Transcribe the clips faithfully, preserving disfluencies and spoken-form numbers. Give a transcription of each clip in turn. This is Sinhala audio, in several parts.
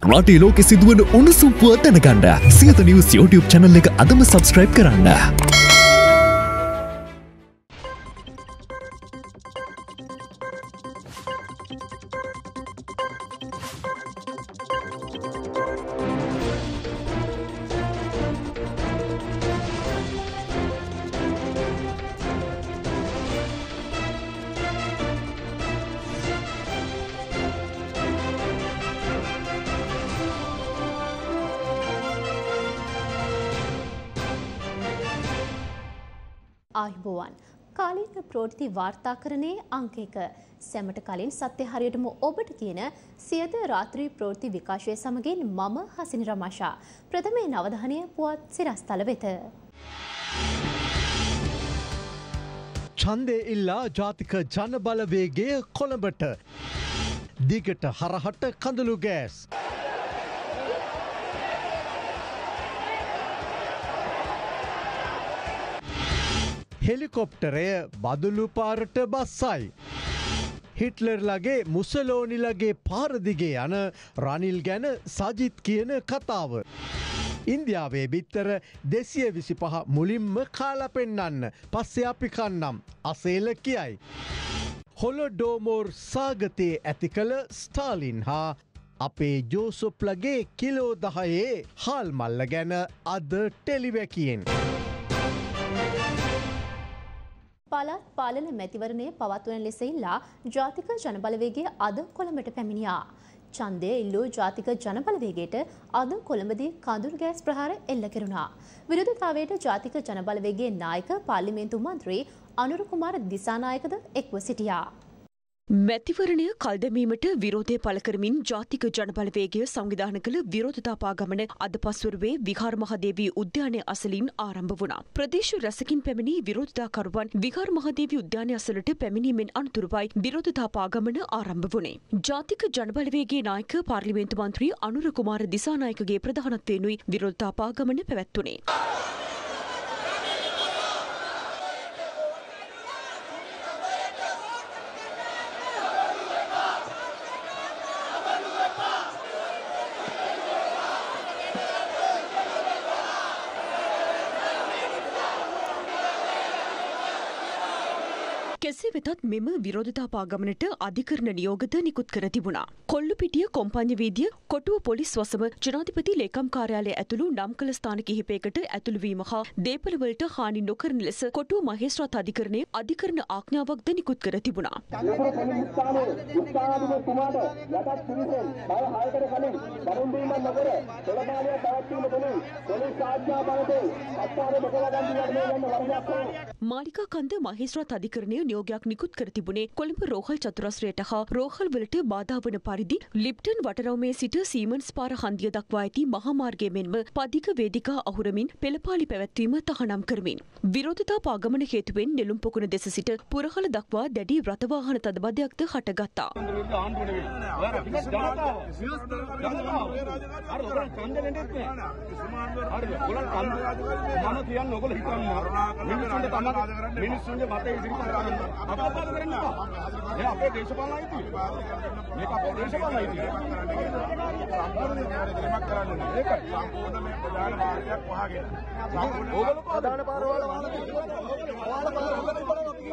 රටේ ලෝකෙ සිදුවන උණුසුම් පුවත් දැනගන්න සියත නිවුස් YouTube channel එක අදම subscribe කරන්න. ආයුබෝවන් කාලීන ප්‍රවෘත්ති වාර්තාකරණයේ අංක එක සැමට කලින් සත්‍ය හරියටම ඔබට කියන සියද රාත්‍රී ප්‍රවෘත්ති විකාශය සමගින් මම හසිනි රමාෂා ප්‍රථමයෙන් අවධානය පුවත් සිරස්තල වෙත. ඡන්දේ ඉල්ලා ජාතික ජන බලවේගය කොළඹට දිගට හරහට කඳුළු ගෑස්. හෙලිකොප්ටරය බදුලු පාරට බස්සයි. හිට්ලර්ලගේ මුසලෝනිලගේ පාරදිගේ යන රනිල් ගැන සජිත් කියන කතාව. ඉන්දියාවේ බිත්තර දෙසිය විසි පහ මුලින්ම කාලා පෙන්නන්න පස්සේ අපි කන්නම් අසේල කියයි. හොලොඩෝමෝර් සාගතයේ ඇති කළ ස්ටාලින් හා අපේ ජෝසොප්ලගේ කිලෝ දහයේ හාල් මල්ල ගැන අද ටෙලිවැකියෙන්. පළාත් පාලන මැතිවරණය පවත්වන ලෙස ඉල්ලා ජාතික ජනබලවේගය අද කොළඹට පැමිණියා. ඡන්දය ඉල්ලූ ජාතික ජනබලවේගයට අද කොළඹදී කඳුළු ගෑස් ප්‍රහාර එල්ල කෙරුණා. විරෝධතාවයට ජාතික ජනබලවේගයේ නායක පාර්ලිමේන්තු මන්ත්‍රී අනුර කුමාර දිසානායකද එක්ව සිටියා. මැතිවරණය කල්දැමීමට විරෝධය පළ කරමින් ජාතික ජනබලවේගය සංවිධානය කළ විරෝධතා පාගමන අද පස්වරුවේ විහාර මහදේවී උද්‍යානය අසලින් ආරම්භ වුණා. ප්‍රදේශ රැසකින් පැමිණි විරෝධතාකරුවන් විහාර මහදේවී උද්‍යානය අසලට පැමිණීමෙන් අනතුරුවයි විරෝධතා පාගමන ආරම්භ වුණේ. ජාතික ජනබලවේගයේ නායක පාර්ලිමේන්තු මන්ත්‍රී අනුර කුමාර දිසානායකගේ ප්‍රධානත්වයෙනුයි විරෝධතා පාගමන පැවැත්වුණේ. කෙසේ වෙතත් මෙම විරෝධතා පාගමනට අධිකරණ නියෝගද නිකුත් කර තිබුණා. කොල්ලුපිටිය කොම්පඤ්ඤ වීදිය කොටුව පොලිස් වසම ජනාධිපති ලේකම් කාර්යාලය ඇතුළු නම් කළ ස්ථාන කිහිපයකට ඇතුළු වීම හා දේපළවලට හානි නොකරන ලෙස කොටුව මහේස්ත්‍රාත් අධිකරණයේ අධිකරණ ආඥාවක්ද නිකුත් කර තිබුණා. මාලිකා කන්ද මහේස්ත්‍රාත් අධිකරණය නියෝගයක් නිකුත් කර තිබුණේ කොළඹ රෝහල් චතුරස්‍රයට හා රෝහල් වලට බාධා වන පරිදි ලිප්ටන් වටරවුමේ සිට සීමන්ස් පාර හන්දිය දක්වා ඇති මහා මාර්ගය මෙන්ම පදික වේදිකා අහුරමින් පෙළපාලි පැවැත්වීම තහනම් කරමින් විරෝධතා පාගමන හේතුවෙන් නෙළුම් පොකුණ දෙස සිට පුරහල දක්වා දැඩි රථවාහන තදබදයක්ද හටගත්තා. අපේ දේශපාලන අයිතිය. මේක අපේ දේශපාලන අයිතිය. සම්පූර්ණ කරන්න ඒකයි. සම්පූර්ණ මේ ප්‍රධාන මාර්ගයක් වහගෙන. ඕගොල්ලෝ ප්‍රධාන පාරවල වහලා තියෙනවා. ඔයාලා පාරවල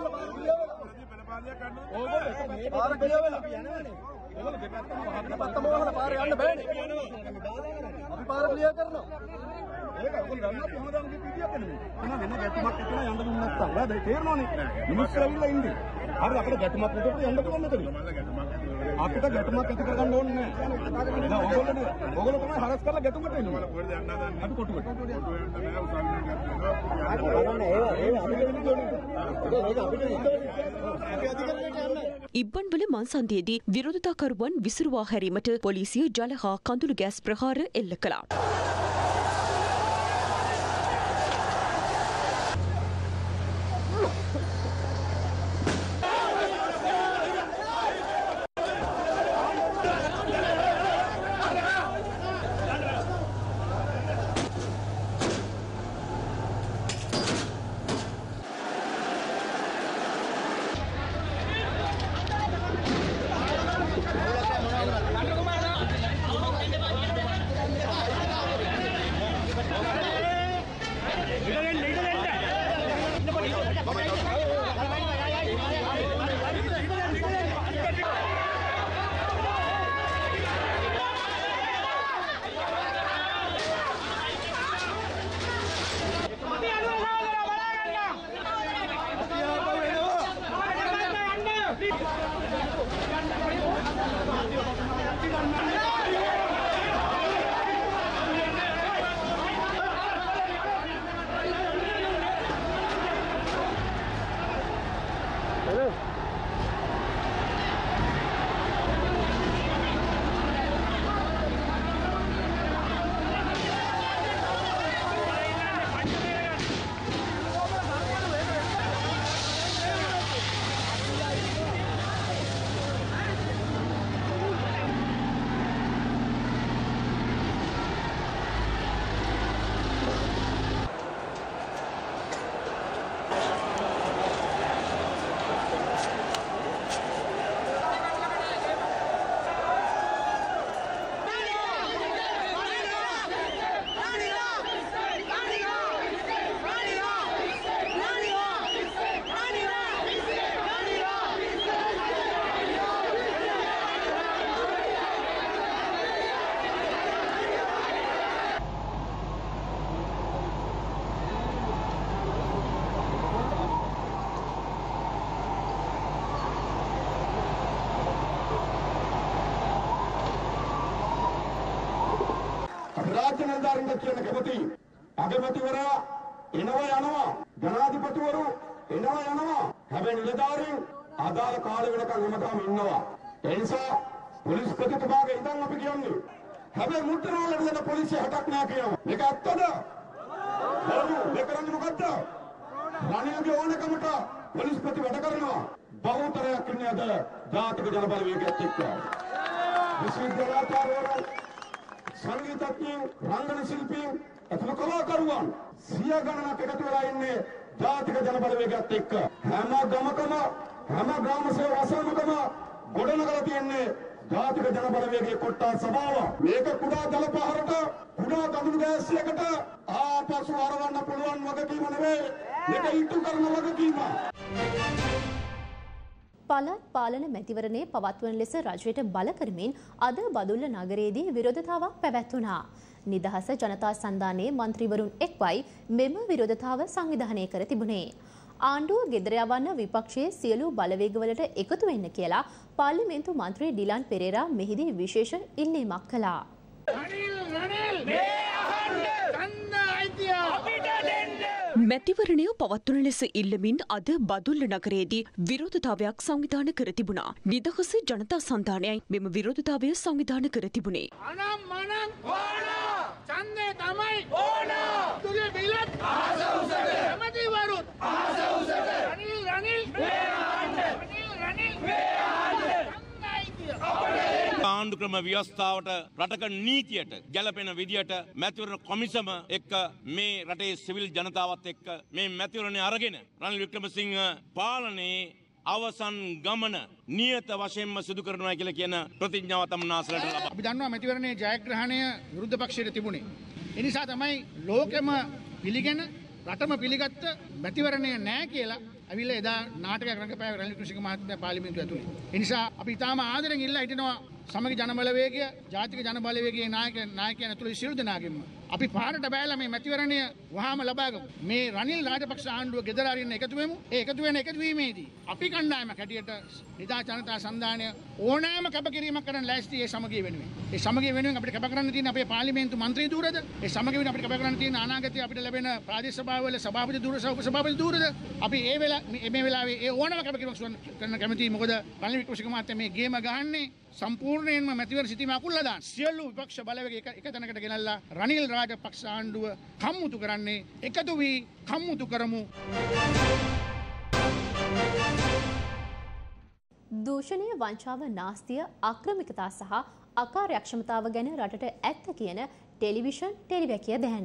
ඕගොල්ලෝ පාර ගියවෙලා අපි යනවනේ. ඕගොල්ලෝ දෙපැත්තම වහගෙන පත්තම වහලා පාර යන්න බෑනේ. අපි පාර ක්ලියර් කරනවා. ඒක ඔයගොල්ලෝ ගන්නවා කොහොමද අපි පිටියක් එන්නේ. එන වෙන ගැටුමක් ඇතුළේ යන්න දුන්නේ නැත්තම්. ඔයාලා තේරෙනවනේ. මිනිස්සු ඇවිල්ලා ඉන්නේ. හරිද අපිට ගැටුමක් නැතුව යන්න පුළුවන් මෙතන. අපිට ගැටුමක් ඇති කරගන්න ඕනේ නැහැ. නෑ ඔයගොල්ලෝ ඔයගොල්ලෝ තමයි හරස් කරලා ගැටුමට එන්නේ. මොකද යන්න හදන්නේ. අපි කොටුවට. ඉබ්බන්වල මන්සන්දියේදී විරෝධතාකරුවන් විසිරුවා හැරීමට පොලිසිය ජල හා කඳුළු ගෑස් ප්‍රහාර එල්ල කළා. රාජ්‍ය නිලධාරීන්ට කියන කැමති අගමැතිවරයා එනවා යනවා ජනාධිපතිවරු එනවා යනවා හැබැයි නිලධාරීන් අදාළ කාලෙ වෙනකන් හැමදාම ඉන්නවා ඒ නිසා පොලිස් ප්‍රතිපදාවේ ඉඳන් අපි කියන්නේ හැබැයි මුට්ටනාලට දෙන පොලිසිය හටක් නෑ කියනවා මේක ඇත්තද බොරු මේ කරන්නේ මොකද්ද රනිල්ගේ ඕනකමට පොලිස් ප්‍රති වැඩ කරනවා බහුතරයක් ඉන්නේ අද ජාතික ජන බලවේගයත් එක්ක විශ්වවිද්‍යාලාචාර්යවරු සංගීතඥයින් රංගන ශිල්පීන් අතුල කලාකරුවන් සිය ගණනක් එකතු වෙලා ඉන්නේ ජාතික ජන බලවේගයත් එක්ක හැම ගමකම හැම ග්‍රාම සේවා අසන්නකම ගොඩනගලා තියන්නේ ජාතික ජන බලවේගයේ කොට්ටාස් සභාව මේක කුඩා ජල පහරට කුඩා ගඳුළු ගෑස්යකට ආපසු ආරවන්න පුළුවන් වගකීම නෙවෙයි මේක ඉටු කරන වගකීම පළාත් පාලන මැතිවරණයේ පවත්වන ලෙස රජයට බල කරමින් අද බදුල්ල නගරයේදී විරෝධතාවක් පැවැත්වුණා. නිදහස ජනතා සන්ධානයේ මන්ත්‍රීවරුන් එක්වයි මෙම විරෝධතාව සංවිධානය කර තිබුණේ. ආණ්ඩුව ගෙදර යවන්න විපක්ෂයේ සියලු බලවේගවලට එකතු වෙන්න කියලා පාර්ලිමේන්තු මන්ත්‍රී ඩිලාන් පෙරේරා මෙහිදී විශේෂ ඉල්ලීමක් කළා. මැතිවරණය පවත්වන ලෙස ඉල්ලමින් අද බදුල්ල නගරයේදී විරෝධතාවයක් සංවිධාන කර තිබුණා. නිදහස ජනතා සන්ධානයයි මෙම විරෝධතාවය සංවිධාන කර තිබුණේ. අනම් මනම් ඕනා ඡන්දේ තමයි ඕනා තුගේ බිලත් ආස උසට එමෙතිවරුත් ආස උසට රනිල් රනිල් වේහාන්න රනිල් රනිල් වේහාන්න ආණ්ඩු ක්‍රම ව්‍යවස්ථාවට රටක නීතියට ගැලපෙන විදියට මැතිවරණ කොමිසම එක්ක මේ රටේ සිවිල් ජනතාවත් එක්ක මේ මැතිවරණය අරගෙන රනිල් වික්‍රමසිංහ පාලනයේ අවසන් ගමන නියත වශයෙන්ම සිදු කරනවා කියලා කියන ප්‍රතිඥාව තමනාසලට ලබා. අපි දන්නවා මැතිවරණයේ ජයග්‍රහණය විරුද්ධ පක්ෂයට තිබුණේ. ඒ නිසා තමයි ලෝකෙම පිළිගෙන රටම පිළිගත්ත මැතිවරණය නැහැ කියලා අවිල එදා නාටකයක් රංගපෑව රනිල් වික්‍රමසිංහ මහත්මයා පාර්ලිමේන්තුව ඇතුලේ. ඒ නිසා අපි තාම ආදරෙන් ඉල්ලා හිටිනවා සමගි ජන බලවේගය ජාතික ජන බලවේගයේ නායක නායකයන් ඇතුළේ සියලු දෙනාගෙම අපි පාරට බෑලා මේ මැතිවරණය වහාම ලබා ගමු. මේ රනිල් රාජපක්ෂ ආණ්ඩුව ගෙදර අරින්න එකතු වෙමු. ඒ එකතු වෙන එකතු වීමේදී අපි කණ්ඩායමක් හැටියට නිදා ජනතා සන්ධානය ඕනෑම කැපකිරීමක් කරන්න ලෑස්ති ඒ සමගිය වෙනුවෙන්. ඒ සමගිය වෙනුවෙන් අපිට කැප කරන්න තියෙන අපේ පාර්ලිමේන්තු මන්ත්‍රී ධූරද? ඒ සමගිය වෙනුවෙන් අපිට කැප කරන්න තියෙන අනාගතයේ අපිට ලැබෙන ප්‍රාදේශ සභාවල සභාපති ධූර සහ උපසභාපති ධූරද? අපි ඒ වෙලාව මේ වෙලාවේ ඒ ඕනෑම කැපකිරීමක් කරන්න කැමතියි. මොකද රනිල් වික්‍රමසිංහ මහත්තයා මේ ගේම ගහන්නේ සම්පූර්ණයෙන්ම මැතිවරණ සිටීම අකුල්ලා දාන සියලු විපක්ෂ බලවේග එක එක තැනකට ගෙනල්ලා රනිල් රාජපක්ෂ ආණ්ඩුව කම්මුතු කරන්නේ එකතු වී කම්මුතු කරමු. දූෂණය වංචාව නාස්තිය අක්‍රමිකතා සහ අකාර්යක්ෂමතාව ගැන රටට ඇත්ත කියන ටෙලිවිෂන් ටෙලිවැකිය දැන්.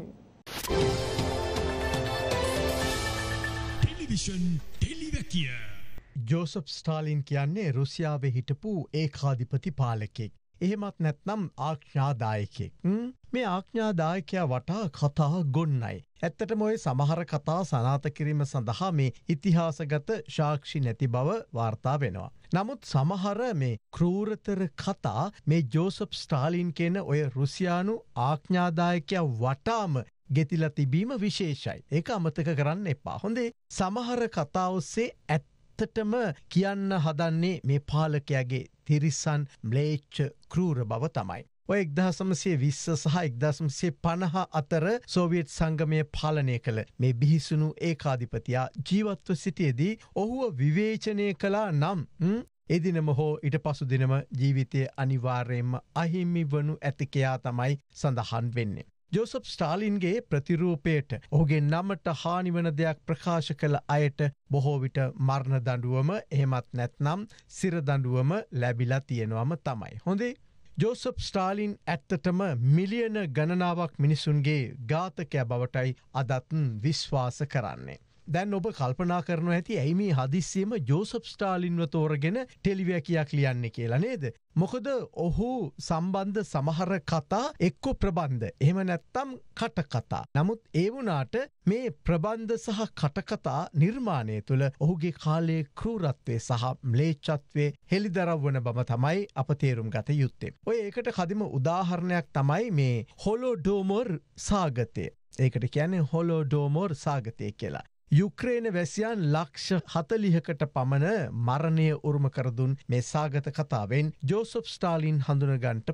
ටෙලිවිෂන් ටෙලිවැකිය ජෝසප් ස්ටාලින් කියන්නේ රුසියාවේ හිටපු ඒකාධිපති පාලකෙක්. එහෙමත් නැත්නම් ආඥාදායකෙක්. මේ ආඥාදායකයා වටා කතා ගොන්නයි. ඇත්තටම ඔය සමහර කතා සනාථ කිරීම සඳහා මේ ඉතිහාසගත සාක්ෂි නැති බව වාර්තා වෙනවා. නමුත් සමහර මේ ක්‍රූරතර කතා මේ ජෝසප් ස්ටාලින් කියන ඔය රුසියානු ආඥාදායකයා වටාම ගෙතිලා තිබීම විශේෂයි. ඒක අමතක කරන්න එපා. හොඳේ සමහර කතා ඔස්සේ ඇත්ත ඇත්තටම කියන්න හදන්නේ මේ පාලකයාගේ තිරිසන් ම්ලේච්ඡ ක්‍රූර බව තමයි. ඔය එක්දාසමසිය විස්ස සහ එක්දාසමසිය පනහ අතර සෝවියට් සංගමය පාලනය කළ මේ බිහිසුණු ඒකාධිපතියා ජීවත්ව සිටියේදී ඔහුව විවේචනය කළා නම් එදිනම හෝ ඊට පසු දිනම ජීවිතය අනිවාර්යයෙන්ම අහිමි වනු ඇතිකයා තමයි සඳහන් වෙන්නේ. ජෝසප් ස්ටාලින්ගේ ප්‍රතිරූපයට ඔහුගේ නමට හානිවන දෙයක් ප්‍රකාශ කළ අයට බොහෝ විට මරණ දඬුවම එහෙමත් නැත්නම් සිර දඬුවම ලැබිලා තියෙනවම තමයි. හොඳේ ජෝසප් ස්ටාලින් ඇත්තටම මිලියන ගණනාවක් මිනිසුන්ගේ ඝාතකයා බවටයි අදත් විශ්වාස කරන්නේ. දැන් ඔබ කල්පනා කරනවා ඇති ඇයි මේ හදිස්සියම ජෝසප් ස්ටාලින්ව තෝරගෙන ටෙලිවැකියක් ලියන්නේ කියලා නේද? මොකද ඔහු සම්බන්ධ සමහර කතා එක්ක ප්‍රබන්ධ එහෙම නැත්නම් කටකතා. නමුත් ඒ වුණාට මේ ප්‍රබන්ධ සහ කටකතා නිර්මාණය තුළ ඔහුගේ කාලයේ ක්‍රූරත්වය සහ ම්ලේච්ඡත්වය හෙළිදරව් වන බව තමයි අප තේරුම් ගත යුත්තේ. ඔය ඒකට කදිම උදාහරණයක් තමයි මේ හොලෝඩෝමොර් සාගතය. ඒකට කියන්නේ හොලෝඩෝමොර් සාගතය කියලා. යුක්‍රේන වැසියන් ලක්ෂ හතලිහකට පමණ මරණය උරුම කරදුන් මේ සාගත කතාවෙන් ජෝසප් ස්ටාලින් හඳුනගන්ට පුළුවන්.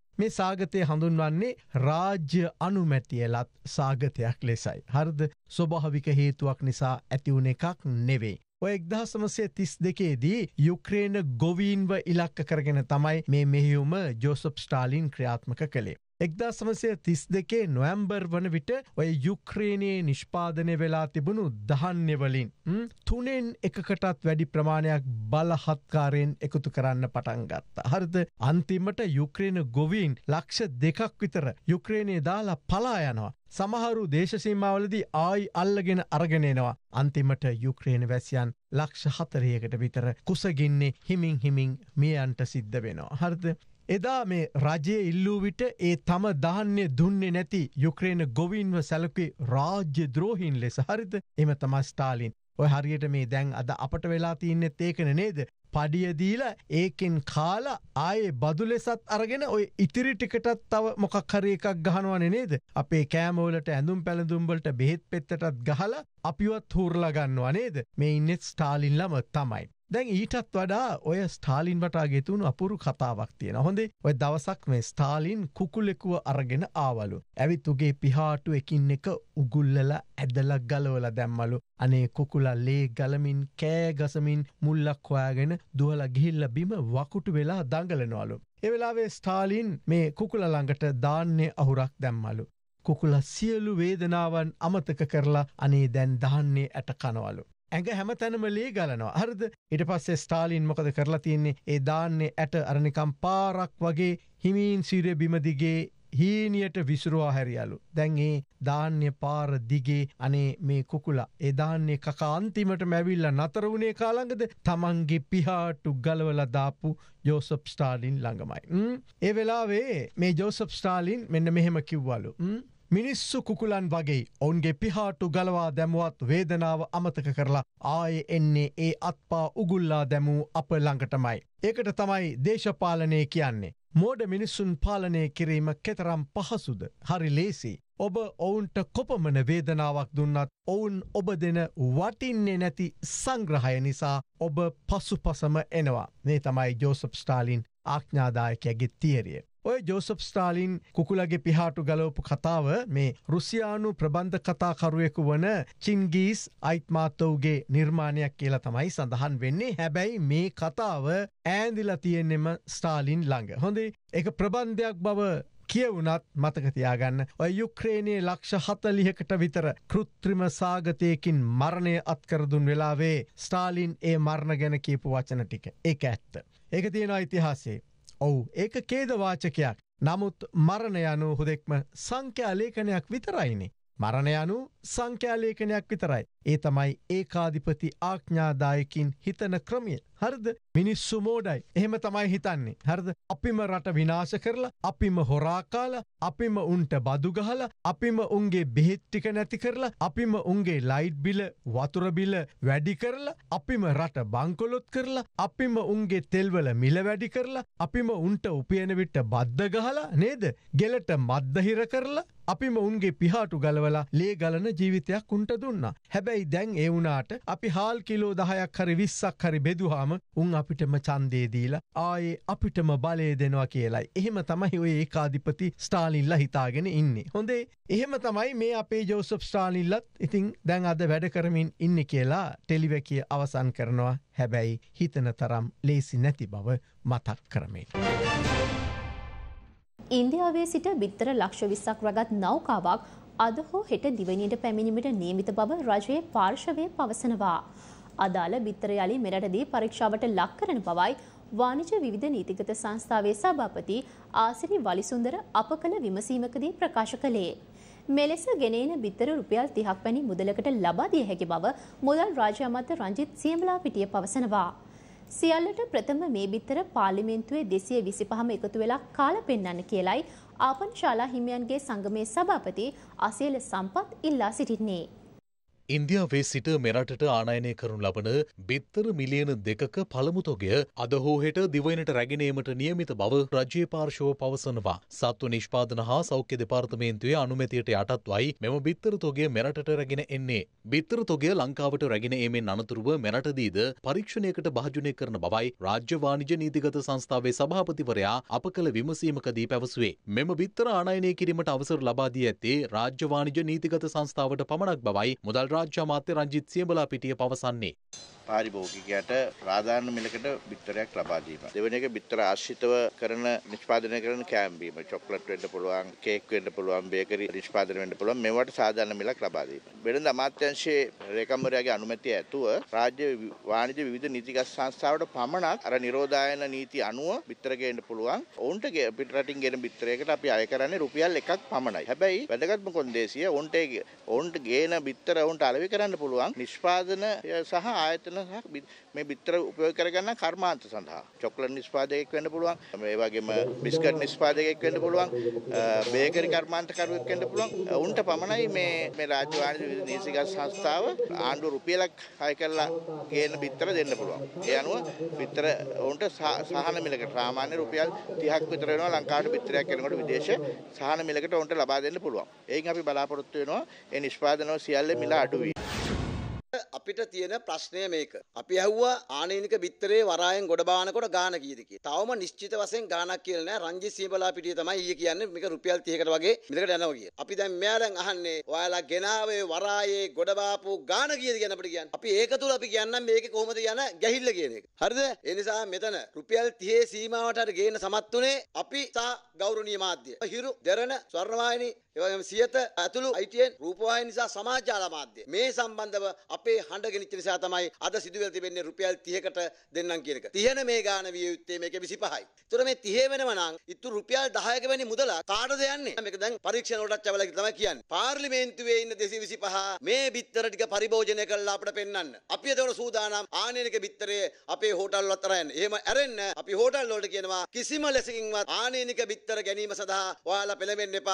මේ සාගතය හඳුන්වන්නේ රාජ්‍ය අනුමැතියලත් සාගතයක් ලෙසයි. හරිද? ස්වභාවික හේතුවක් නිසා ඇතිවුණ එකක් නෙවෙයි. ඔය එක්දහස් නවසිය තිස් දෙකේදී යුක්‍රේන ගොවීන්ව ඉලක්ක කරගෙන තමයි මේ මෙහෙයුම ජෝසප් ස්ටාලින් ක්‍රියාත්මක කළේ. එක්දහස් නවසිය තිස් දෙකේ නොවැම්බර් වන විට ඔය යුක්‍රේනයේ නිෂ්පාදනය වෙලා තිබුණු ධාන්‍ය වලින් තුනෙන් එකකටත් වැඩි ප්‍රමාණයක් බලහත්කාරයෙන් එකතු කරන්න පටන් ගත්තා. හරිද? අන්තිමට යුක්‍රේන ගොවීන් ලක්ෂ දෙකක් විතර යුක්‍රේනයේ දාලා පලා යනවා. සමහරු දේශසීමාවලදී ආයි අල්ලගෙන අරගෙන එනවා. අන්තිමට යුක්‍රේන වැසියන් ලක්ෂ හතරයකට විතර කුසගින්නේ හිමින් හිමින් මියන්ට සිද්ධ වෙනවා. හරිද? එදා මේ රජයේ ඉල්ලූ විට ඒ තම ධාන්‍ය දුන්නේ නැති යුක්‍රේන ගොවීන්ව සැලකුවේ රාජ්‍ය ද්‍රෝහීන් ලෙස. හරිද? එහෙම තමයි ස්ටාලින්. ඔය හරියට මේ දැන් අද අපට වෙලා තින්නෙත් ඒකනේ නේද? පඩිය දීලා ඒකෙන් කාලා ආයේ බදු ලෙසත් අරගෙන ඔය ඉතිරි ටිකටත් තව මොකක් හරි එකක් ගහනවනේ නේද? අපේ කෑම වලට ඇඳුම් පැළඳුම් වලට බෙහෙත් පෙත්තටත් ගහලා අපිවත් හූරලා ගන්නවා නේද? මේ ඉන්නේ ස්ටාලින් ළම තමයි. දැන් ඊටත් වඩා ඔය ස්ටාලින් වටා ගෙතුණු අපුරු කතාවක් තියෙනවා. හොඳේ. ඔය දවසක් මේ ස්ටාලින් කුකුලෙකුව අරගෙන ආවලු. ඇවිත් උගේ පිහාටු එකින් එක උගුල්ලලා ඇදලා ගලවලා දැම්මලු. අනේ කුකුලා ලේ ගලමින් කෑ ගසමින් මුල්ලක් හොයාගෙන දුවලා ගිහිල්ලා බිම වකුටු වෙලා දඟලනවලු. ඒ වෙලාවේ ස්ටාලින් මේ කුකුලා ළඟට ධාන්‍ය අහුරක් දැම්මලු. කුකුලා සියලු වේදනාවන් අමතක කරලා අනේ දැන් ධාන්‍ය ඇට කනවලු. ඇඟ හැම තැනම ලේ ගලනවා. හරිද? ඊට පස්සේ ස්ටාලින් මොකද කරලා තියන්නේ? ඒ දාන්නේ ඇට අර නිකම් පාරක් වගේ හිමින් සිරේ බිම දිගේ හීනියට විසිරුවා හැරියලු. දැන් ඒ ධාන්‍ය පාර දිගේ අනේ මේ කුකුලා ඒ ධාන්‍ය කකා අන්තිමටම ඇවිල්ලා නතර වුණේ කාලඟද? තමන්ගේ පිහාටු ගලවලා දාපු ජෝසප් ස්ටාලින් ළඟමයි. ඒ වෙලාවේ මේ ජෝසප් ස්ටාලින් මෙන්න මෙහෙම කිව්වලු. මිනිස්සු කුකුලන් වගේ ඔවුන්ගේ පිහාටු ගලවා දැමුවත් වේදනාව අමතක කරලා ආයේ එන්නේ ඒ අත්පා උගුල්ලා දැමූ අප ළඟටමයි. ඒකට තමයි දේශපාලනය කියන්නේ. මෝඩ මිනිස්සුන් පාලනය කිරීම කෙතරම් පහසුද? හරි ලේසි. ඔබ ඔවුන්ට කොපමණ වේදනාවක් දුන්නත් ඔවුන් ඔබ දෙන වටින්නේ නැති සංග්‍රහය නිසා ඔබ පසුපසම එනවා. මේ තමයි ජෝසප් ස්ටාලින් ආඥාදායකයාගේ තියරිය. ඔය ජෝසප් ස්ටාලින් කුකුලගේ පිහාටු ගලවපු කතාව මේ රුසියානු ප්‍රබන්ධ කතාකරුවෙකු වන චින්ගීස් අයිත්මාතෝව්ගේ නිර්මාණයක් කියලා තමයි සඳහන් වෙන්නේ. හැබැයි මේ කතාව ඈඳිලා තියෙන්නෙම ස්ටාලින් ළඟ. හොඳේ. ඒක ප්‍රබන්ධයක් බව කියවුණත් මතක තියාගන්න. ඔය යුක්‍රේනයේ ලක්ෂ හතළිහකට විතර කෘත්‍රිම සාගතයකින් මරණය අත්කර දුන් වෙලාවේ ස්ටාලින් ඒ මරණ ගැන කියපු වචන ටික. ඒක ඇත්ත. ඒක තියෙනවා ඉතිහාසයේ. ඔව් ඒක ඛේදවාචකයක්. නමුත් මරණ යනු හුදෙක්ම සංඛ්‍යා ලේඛනයක් විතරයිනේ. මරණ යනු සංඛ්‍යා ලේඛනයක් විතරයි. ඒ තමයි ඒකාධිපති ආඥාදායකින් හිතන ක්‍රමය. හරිද? මිනිස්සු මෝඩයි. එහෙම තමයි හිතන්නේ. හරිද? අපිම රට විනාශ කරලා, අපිම හොරා කාලා, අපිම උන්ට බදු ගහලා, අපිම උන්ගේ බෙහෙත් ටික නැති කරලා, අපිම උන්ගේ ලයිට් බිල, වතුර බිල වැඩි කරලා, අපිම රට බංකොලොත් කරලා, අපිම උන්ගේ තෙල්වල මිල වැඩි කරලා, අපිම උන්ට උපයන විට බද්ද ගහලා නේද? ගෙලට මද්ද හිර කරලා, අපිම උන්ගේ පිහාටු ගලවලා ලේ ගලන ජීවිතයක් උන්ට දුන්නා. හැබැයි දැන් ඒ වුණාට අපි හාල් කිලෝ දහයක් හරි විස්සක් හරි බෙදුවාම උන් අපිටම ඡන්දේ දීලා ආයේ අපිටම බලය දෙනවා කියලයි. එහෙම තමයි ඔය ඒකාධිපති ස්ටාලින්ලා හිතාගෙන ඉන්නේ. හොඳේ. එහෙම තමයි මේ අපේ ජෝසප් ස්ටාලින්ලත් ඉතින් දැන් අද වැඩ කරමින් ඉන්නේ කියලා ටෙලිවැකිය අවසන් කරනවා. හැබැයි හිතන තරම් ලේසි නැති බව මතක් කරමින්. ඉන්දියාවේ සිට බිත්තර ලක්ෂ විස්සක් රගත් නෞකාවක් අද හෝ හෙට දිවයිනට පැමිණීමට නියමිත බව රජයේ පාර්ශවය පවසනවා. අදාළ බිත්තර යලි මෙරටදී පරීක්ෂාවට ලක් කරන බවයි වාණිජ්‍ය විවිධ නීතිගත සංස්ථාවේ සභාපති ආසිරි වලිසුන්දර අප කළ විමසීමකදී ප්‍රකාශ කළේ. මෙලෙස ගෙනෙන බිත්තර රුපියල් තිහක් වැනි මුදලකට ලබා දිය හැකි බව මුදල් රාජ්‍ය අමාත්‍ය රංජිත් සියඹලාපිටිය පවසනවා. සියල්ලට ප්‍රථම මේ බිත්තර පාර්ලිමේන්තුවේ දෙසිය විසිපහම එකතු වෙලා කාලා පෙන්වන්න කියලයි ආපන් ශාලා හිමියන්ගේ සංගමේ සභාපති අසේල සම්පත් ඉල්ලා සිටින්නේ. ඉන්දියාවේ සිට මෙරටට ආනයනය කරනු ලබන බිත්තර මිලියන දෙකක පළමු තොගය අද හෝ හෙට දිවයිනට රැගෙන ඒමට නියමිත බව රජයේ පාර්ශව පවසනවා. සත්ව නිෂ්පාදන හා සෞඛ්‍ය දෙපාර්තමේන්තුවේ අනුමැතියට යටත්වයි මෙම බිත්තර තොගය මෙරටට රැගෙන එන්නේ. බිත්තර තොගය ලංකාවට රැගෙන ඒමෙන් අනතුරුව මෙරටදීද පරීක්ෂණයකට භාජනය කරන බවයි රාජ්‍ය වාණිජ්‍ය නීතිගත සංස්ථාවේ සභාපතිවරයා අප කළ විමසීමකදී පැවසුවේ. මෙම බිත්තර ආනයනය කිරීමට අවසර ලබා දී ඇත්තේ රාජ්‍ය වාණිජ්‍ය නීතිගත සංස්ථාවට පමණක් බවයි මුදල් රාජ්‍ය අමාත්‍ය රංජිත් සියඹලා පිටිය පවසන්නේ. පාරිභෝගිකයට රාදාන මිලකට බිත්තරයක් ලබා දීම. දෙවෙනි එක බිත්තර ආශ්‍රිතව කරන නිෂ්පාදනය කරන කෑම බීම. චොක්ලට් වෙන්න පුළුවන්, කේක් වෙන්න පුළුවන්, බේකරි නිෂ්පාදනය වෙන්න පුළුවන්. මේවට සාධාරණ මිලක් ලබා දීම. වෙළඳ අමාත්‍යාංශයේ රේකම්වරයාගේ අනුමැතිය ඇතුව රාජ්‍ය වාණිජ්‍ය විවිධ නීතිගත සංස්ථාවට පමණක් අර නිරෝධායන නීති අනුව බිත්තර ගේන්න පුළුවන්. ඔවුන්ට පිට රටින් ගෙන බිත්තරයකට අපි අය කරන්නේ රුපියල් එකක් පමණයි. හැබැයි වැදගත්ම කොන්දේසිය ඔවුන්ට ඔවුන්ට ගේන බිත්තර ඔවුන්ට අලෙවි කරන්න පුළුවන් නිෂ්පාදන සහ ආයතන මේ බිත්තර උපයෝග කරගන්න කර්මාන්ත සඳහා. චොක්ලට් නිෂ්පාදකයෙක් වෙන්න පුළුවන්. ඒ වගේම බිස්කට් නිෂ්පාදකයෙක් වෙන්න පුළුවන්. බේකරි කර්මාන්තකරුවෙක් වෙන්න පුළුවන්. උන්ට පමණයි මේ මේ රාජ්‍ය වාණිජ්‍ය විවිධ නීතිගත සංස්ථාව ආණ්ඩුව රුපියලක් හය කරලා ගේන බිත්තර දෙන්න පුළුවන්. ඒ අනුව බිත්තර උන්ට සහන මිලකට සාමාන්‍ය රුපියල් තිහක් විතර වෙනවා ලංකාවට බිත්තරයක් කරනකොට විදේශ සහන මිලකට උන්ට ලබා දෙන්න පුළුවන්. ඒකෙන් අපි බලාපොරොත්තු වෙනවා ඒ නිෂ්පාදනවල සියල්ල මිල අඩු වී අපිට තියෙන ප්‍රශ්නය මේක. අපි ඇහුවා ආනයනික බිත්තරේ වරායෙන් ගොඩ බානකොට ගාන කීයද කියලා. තවම නිශ්චිත වශයෙන් ගානක් කියලා නෑ. රංජිත් සියඹලා පිටිය තමයි ඊයේ කියන්නේ මේක රුපියල් තිහකට වගේ මිලකට යනවා කියලා. අපි දැන් මෙයාලෙන් අහන්නේ ඔයාලා ගෙනාවේ වරායේ ගොඩ බාපු ගාන කීයද කියන අපිට කියන්නේ. අපි ඒක තුල අපි කියන්නම් මේකේ කොහොමද යන ගැහිල්ල කියන එක. හරිද? ඒ නිසා මෙතන රුපියල් තිහේ සීමාවට හරි ගේන්න සමත් උනේ අපි සා ගෞරවනීය මාධ්‍ය. හිරු, දෙරණ, ස්වර්ණවාහිනී, ඒ වගේම සියත ඇතුළු I T N රූපවාහිනී නිසා සමාජ ජාල මාධ්‍ය මේ සම්බන්ධව අපේ හඬ ගෙනිච්ච නිසා තමයි අද සිදුවෙලා තිබෙන්නේ රුපියල් තිහකට දෙන්නම් කියන එක. තිහන මේ ගාන විය යුත්තේ මේකේ විසිපහයි. ඒතර මේ තිහ වෙනව නම් ඉතුරු රුපියල් දහයක වෙනි මුදල කාටද යන්නේ? මේක දැන් පරීක්ෂණ වලට චවලා කියලා තමයි කියන්නේ. පාර්ලිමේන්තුවේ ඉන්න දෙසිය විසිපහ මේ බිත්තර ටික පරිභෝජනය කරලා අපිට පෙන්වන්න. අපි ඒතකොට සූදානම් ආනයනික බිත්තරේ අපේ හෝටල් වලට අරයන්. එහෙම ඇරෙන්න අපි හෝටල් වලට කියනවා කිසිම ලෙසකින්වත් ආනයනික බිත්තර ගැනීම සඳහා ඔයාලා පෙළඹෙන්න එපා.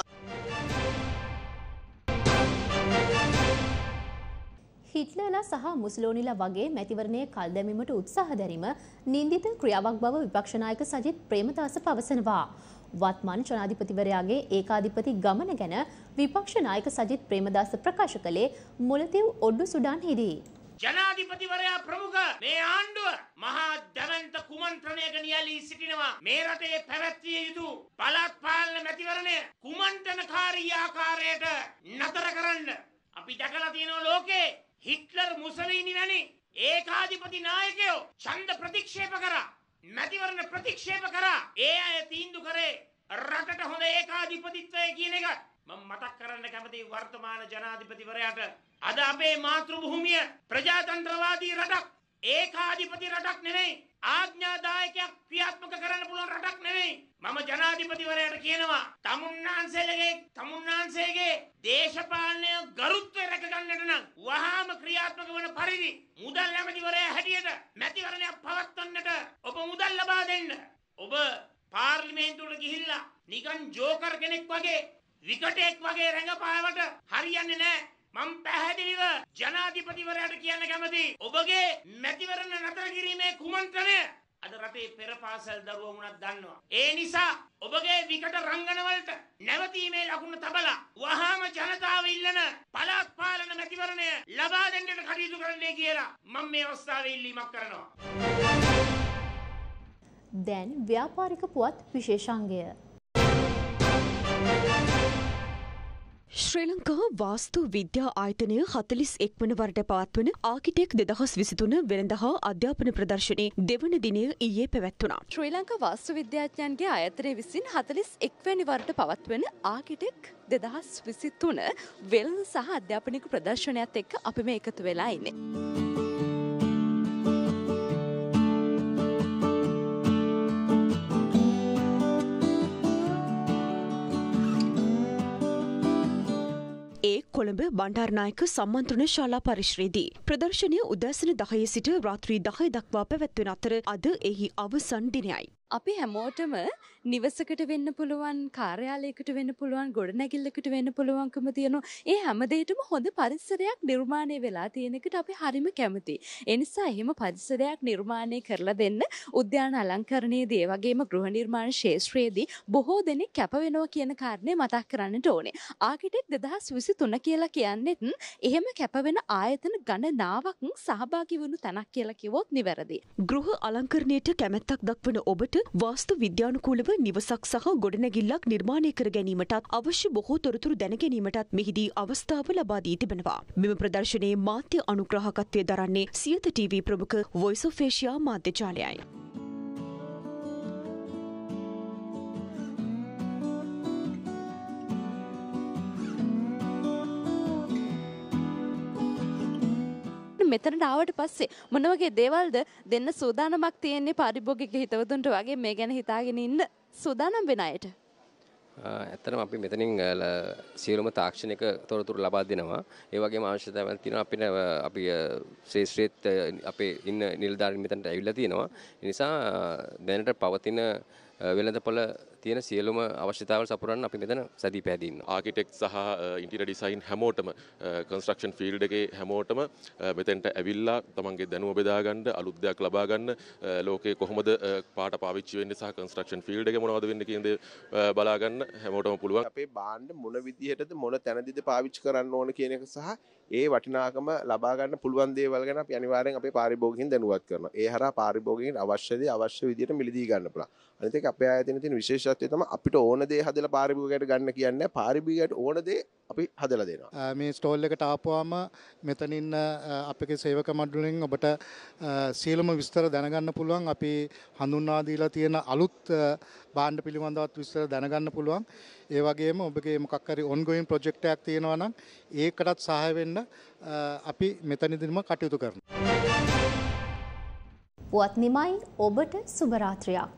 හිට්ලර්ලා සහ මුසලෝනිලා වගේ මැතිවරණයේ කල් දැමීමට උත්සාහ දැරීම නින්දිත ක්‍රියාවක් බව විපක්ෂ නායක සජිත් ප්‍රේමදාස පවසනවා. වත්මන් ජනාධිපතිවරයාගේ ඒකාධිපති ගමන ගැන විපක්ෂ නායක සජිත් ප්‍රේමදාස ප්‍රකාශ කළේ මුලතිව් ඔඩ්ඩු සුඩාන්හිදී. ජනාධිපතිවරයා ප්‍රමුඛ මේ ආණ්ඩුව මහා දැවැන්ත කුමන්ත්‍රණයක නියැලී සිටිනවා. මේ රටේ පැවැත්විය යුතු පළාත් පාලන මැතිවරණය කුමන්ත්‍රණකාරී ආකාරයට නතර කරන්න අපි දැකලා තියෙනවා ලෝකේ හිට්ලර් මුසලීනි වැනි ඒකාධිපති නායකයෝ ඡන්ද ප්‍රතික්ෂේප කරා මැතිවරණ ප්‍රතික්ෂේප කරා ඒ අය තීන්දුව කරේ රටට හොඳ ඒකාධිපතිත්වය කියන එක මම මතක් කරන්න කැමති වර්තමාන ජනාධිපතිවරයාට අද අපේ මාතෘ භූමිය ප්‍රජාතන්ත්‍රවාදී රටක් ඒකාධිපති රටක් නෙවෙයි ආඥාදායකයක් ක්‍රියාත්මක කරන්න පුළුවන් රටක් නෙවෙයි මම ජනාධිපතිවරයාට කියනවා තමුන්නාන්සේලගේ තමුන්නාන්සේගේ දේශපාලනය ගරුත්වය රැක ගන්නට නම් වහාම ක්‍රියාත්මක වන පරිදි මුදල් ඇමතිවරයා හැටියට මැතිවරණයක් පවත්වන්නට ඔබ මුදල් ලබා දෙන්න. ඔබ පාර්ලිමේන්තුවට ගිහිල්ලා නිකන් ජෝකර් කෙනෙක් වගේ විකටෙක් වගේ රැඟපාවට හරියන්නේ නැහැ. මම පැහැදිලිව ජනාධිපතිවරයාට කියන්න කැමති ඔබගේ මැතිවරණ නතර කිරීමේ කුමන්ත්‍රණය අද රටේ පෙරපාසල් දරුවෝ වුණත් දන්නවා. ඒ නිසා ඔබගේ විකට රංගන වලට නැවතීමේ ලකුණු තබලා වහාම ජනතාව ඉල්ලන පළාත් පාලන මැතිවරණය ලබා දෙන්නට කටයුතු කරන්නයි කියලා මම මේ අවස්ථාවේ ඉල්ලීමක් කරනවා. දැන් ව්‍යාපාරික පුවත් විශේෂාංගය. ශ්‍රී ලංකා වාස්තු විද්‍යා ආයතනය හතළිස් එක් වන වරට පවත්වන ආකිටෙක් දෙදහස් විසිතුන වෙළඳ හා අධ්‍යාපන ප්‍රදර්ශනයේ දෙවන දිනය ඊයේ පැවැත්වුණා. ශ්‍රී ලංකා වාස්තු විද්‍යාඥයන්ගේ ආයතනය විසින් හතළිස් එක් වැනි වරට පවත්වන ආකිටෙක් දෙදහස් විසිතුන වෙළඳ සහ අධ්‍යාපනික ප්‍රදර්ශනයත් එක්ක අපි මේ එකතු වෙලා ඉන්නේ. ඒ කොළඹ බණ්ඩාරනායක සම්මන්ත්‍රණ ශාලා පරිශ්‍රයේදී ප්‍රදර්ශනය උදෑසන දහයේ සිට රාත්‍රී දහය දක්වා පැවැත්වෙන අතර අද එහි අවසන් දිනයයි. අපි හැමෝටම නිවසකට වෙන්න පුළුවන්, කාර්යාලයකට වෙන්න පුළුවන්, ගොඩනැගිල්ලකට වෙන්න පුළුවන්කම තියෙනවා. ඒ හැම දෙයකටම හොඳ පරිසරයක් නිර්මාණය වෙලා තියෙන එකට අපි හරිම කැමතියි. ඒ නිසා එහෙම පරිසරයක් නිර්මාණය කරලා දෙන්න උද්‍යාන අලංකරණයේදී ඒ වගේම ගෘහ නිර්මාණ ශාස්ත්‍රයේදී බොහෝ දෙනෙක් කැප වෙනවා කියන කාරණේ මතක් කරන්නට ඕනේ. ආකිටෙක් දෙදහස් විසිතුන කියලා කියන්නේත් එහෙම කැප වෙන ආයතන ගණනාවක් සහභාගී වුණු තැනක් කියලා කිව්වොත් නිවැරදි. ගෘහ අලංකරණයට කැමැත්තක් දක්වන ඔබට වාස්තු විද්‍යානුකූලව නිවසක් සහ ගොඩනැගිල්ලක් නිර්මාණය කර ගැනීමටත් අවශ්‍ය බොහෝ තොරතුරු දැන ගැනීමටත් මෙහිදී අවස්ථාව ලබා දී තිබෙනවා. මෙම ප්‍රදර්ශනයේ මාධ්‍ය අනුග්‍රාහකත්වය දරන්නේ සියත ටීවී ප්‍රමුඛ වොයිස් ඔෆ් ඒෂියා මාධ්‍ය ජාලයයි. මෙතනට ආවට පස්සේ මොන වගේ දේවල්ද දෙන්න සූදානමක් තියෙන්නේ පාරිභෝගික හිතවතුන්ට වගේ මේ ගැන හිතාගෙන ඉන්න සූදානම් වෙන අයට? ඇත්තටම අපි මෙතනින් සියලුම තාක්ෂණික තොරතුරු ලබා දෙනවා. ඒ වගේම අවශ්‍යතාවයන් තියෙනවා අපිට අපි ශ්‍රේෂ්ඨ අපේ ඉන්න නිලධාරීන් මෙතනට ඇවිල්ලා තියෙනවා. ඒ නිසා දැනට පවතින වෙළඳපොළ තියෙන සියලුම අවශ්‍යතාවල් සපුරන්න අපි මෙතන සැදී පැහැදී ඉන්නවා. ආකිටෙක්ට් සහ ඉන්ටීරියර් ඩිසයින් හැමෝටම කන්ස්ට්‍රක්ෂන් ෆීල්ඩ් එකේ හැමෝටම මෙතෙන්ට ඇවිල්ලා තමන්ගේ දැනුම බෙදා ගන්න, අලුත් දෙයක් ලබා ගන්න, ලෝකේ කොහොමද පාට පාවිච්චි වෙන්නේ සහ කන්ස්ට්‍රක්ෂන් ෆීල්ඩ් එකේ මොනවද වෙන්නේ කියන දේ බලා ගන්න හැමෝටම පුළුවන්. අපේ භාණ්ඩ මොන විදිහටද මොන තැනදීද පාවිච්චි කරන්න ඕන කියන එක සහ ඒ වටිනාකම ලබා ගන්න පුළුවන් දේවල් ගැන අපි අනිවාර්යෙන් අපේ පාරිභෝගිකයන් දැනුවත් කරනවා. ඒ හරහා පාරිභෝගිකයන් අවශ්‍ය දේ අවශ්‍ය විදිහට මිලදී ගන්න පුළුවන්. අනිත් එක අපේ ආයතනයේ තියෙන විශේෂත්වය තමයි අපිට ඕන දේ හදලා පාරිභෝගිකයට ගන්න කියන්නේ පාරිභෝගිකයට ඕන දේ අපි හදලා දෙනවා. මේ ස්ටෝල් එකට ආපුවාම මෙතනින් අපේ සේවක මණ්ඩලයෙන් ඔබට සියලුම විස්තර දැනගන්න පුළුවන්. අපි හඳුන්වා දීලා තියෙන අලුත් භාණ්ඩ පිළිබඳවත් විස්තර දැනගන්න පුළුවන්. ඒ වගේම ඔබගේ මොකක් හරි ongoing project එකක් තියෙනවා නම් ඒකටත් සහාය වෙන්න අපි මෙතනදීම කටයුතු කරනවා. පුවත් නිමයි ඔබට සුබ රාත්‍රියක්.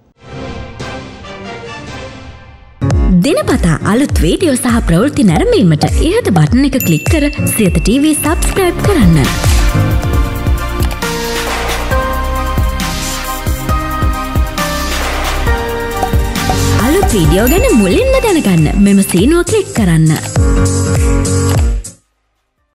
දිනපතා අලුත් වීඩියෝ සහ ප්‍රවෘත්ති නැරඹීමට ඉහත බටන් එක ක්ලික් කර සියත ටීවී සබ්ස්ක්‍රයිබ් කරන්න. අලුත් වීඩියෝ ගැන මුලින්ම දැනගන්න මෙම සීනුව ක්ලික් කරන්න.